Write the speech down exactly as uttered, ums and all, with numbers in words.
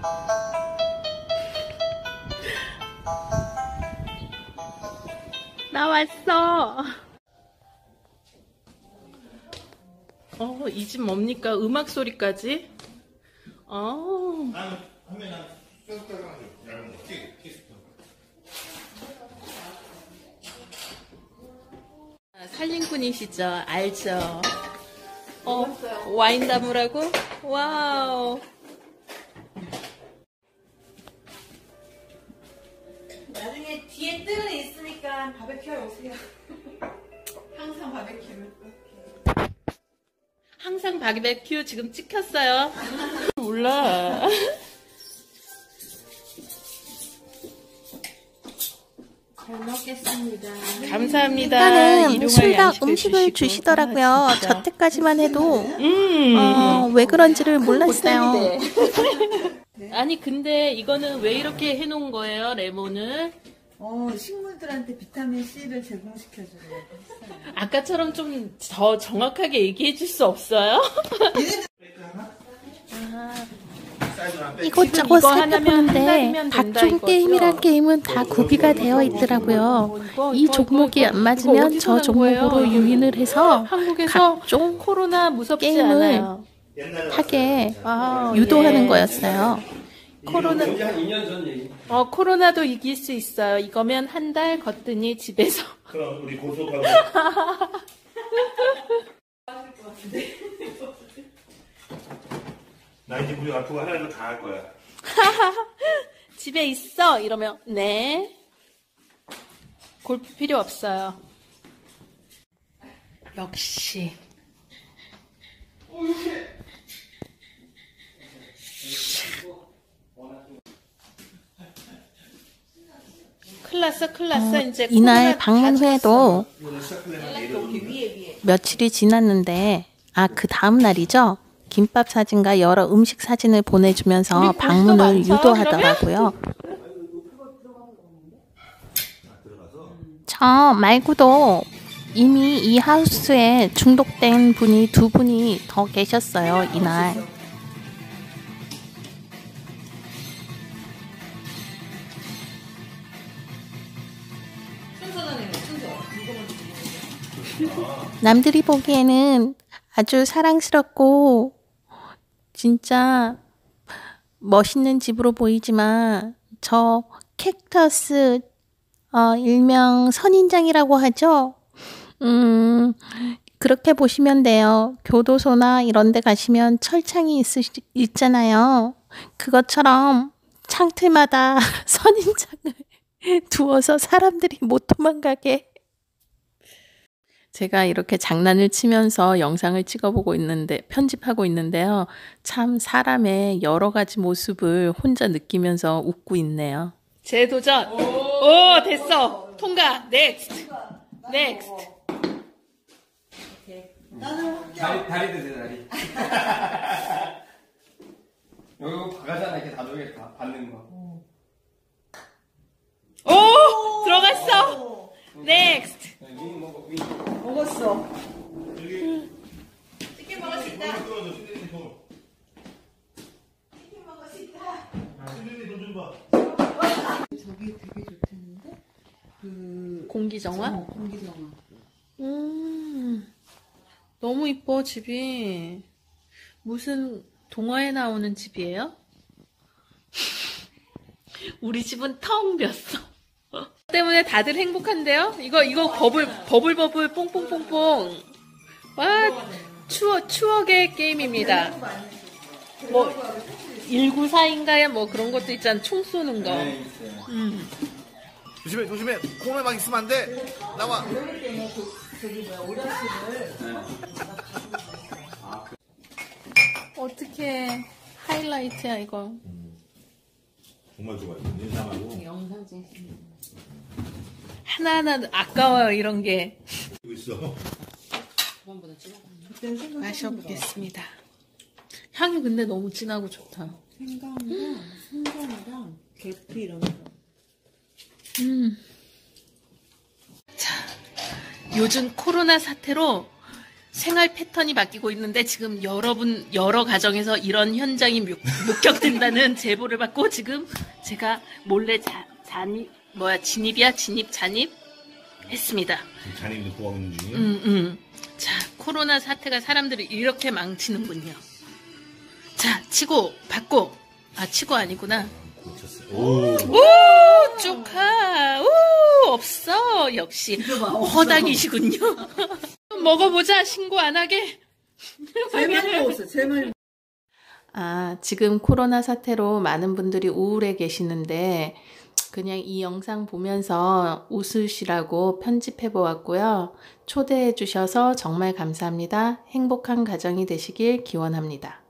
나왔어. 어, 이 집 뭡니까? 음악 소리까지? 어. 살림꾼이시죠? 알죠? 어, 와인 담으라고? 와우. 나중에 뒤에 뜨는 애 있으니까 바베큐 하러 오세요. 항상 바베큐를. 항상 바베큐 지금 찍혔어요. 몰라. 잘 먹겠습니다. 감사합니다. 일단은 술과 음식을 주시더라고요. 저때까지만 해도 음. 어, 왜 그런지를 몰랐어요. 아니 근데 이거는 왜 이렇게 해놓은 거예요? 레몬을? 어, 식물들한테 비타민 C를 제공시켜주려고 했어요. 아까처럼 좀 더 정확하게 얘기해 줄 수 없어요? 이것저것 살펴보는데 각종 게임이란 게임은 다 구비가 되어 있더라고요. 이 종목이 안 맞으면 저 종목으로 유인을 해서 한국에서 각종 코로나 무섭지 게임을 않아요. 하게 아, 유도하는 예. 거였어요. 코로나, 어, 코로나도 이길 수 있어요. 이거면 한 달 걷더니 집에서. 그럼 우리 고속하고. 나 이제 우리 앞으로 하나도 다 할 거야. 집에 있어 이러면 네. 골프 필요 없어요. 역시. 큰일 났어, 큰일 났어. 어, 이제 이날 코로나 방문 다 후에도 위에, 위에. 며칠이 지났는데 아, 그 다음 날이죠. 김밥 사진과 여러 음식 사진을 보내주면서 방문을 유도하더라고요. 저 말고도 이미 이 하우스에 중독된 분이 두 분이 더 계셨어요, 이날. 남들이 보기에는 아주 사랑스럽고 진짜 멋있는 집으로 보이지만 저 캡터스 어, 일명 선인장이라고 하죠. 음, 그렇게 보시면 돼요. 교도소나 이런 데 가시면 철창이 있으, 있잖아요. 그것처럼 창틀마다 선인장을 두어서 사람들이 못 도망가게. 제가 이렇게 장난을 치면서 영상을 찍어보고 있는데, 편집하고 있는데요. 참 사람의 여러 가지 모습을 혼자 느끼면서 웃고 있네요. 재도전. 오, 오 됐어. 통과. 넥스트. 넥스트. 다리, 다리 드세요, 다리. 여기 박아잖아, 이렇게 나중에 다 받는 거. 오! 들어갔어. 넥스트. 윙 먹어, 윙. 먹었어. 치킨 먹을 수 있다. 치킨 먹을 수 있다. 돈 좀 봐. 저기 되게 좋다는데? 그 공기정화? 어, 공기정화. 음, 너무 이뻐 집이. 무슨 동화에 나오는 집이에요? 우리 집은 텅 비었어. 때문에 다들 행복한데요? 이거 이거 버블 버블 버블 뽕뽕뽕뽕. 와, 추억 추억의 게임입니다. 뭐 일구사인가요? 뭐 그런 것도 있잖아. 총 쏘는 거. 네, 있어요. 음. 조심해 조심해 콩에 막 있으면 안 돼. 나와. 어떻게 하이라이트야 이거. 정말 좋아요. 인사하고. 영상 찍으시는 하나하나 아까워요 이런 게. 이거 있어. 마셔보겠습니다. 향이 근데 너무 진하고 좋다. 생강이랑 생강이랑 계피 이런 거. 음. 자, 요즘 코로나 사태로 생활 패턴이 바뀌고 있는데 지금 여러분 여러 가정에서 이런 현장이 목- 목격된다는 제보를 받고 지금 제가 몰래 자, 잔입 뭐야 진입이야 진입 잔입 했습니다. 지금 잔인도 구하고 있는 중이에요. 음, 음. 자, 코로나 사태가 사람들을 이렇게 망치는군요. 자, 치고 받고 아 치고 아니구나. 고쳤어요. 오. 오 축하 오 없어 역시 허당이시군요. 먹어보자 신고 안 하게. 제일 많이 먹었어요. 제일 많이. 아, 지금 코로나 사태로 많은 분들이 우울해 계시는데 그냥 이 영상 보면서 웃으시라고 편집해 보았고요. 초대해 주셔서 정말 감사합니다. 행복한 가정이 되시길 기원합니다.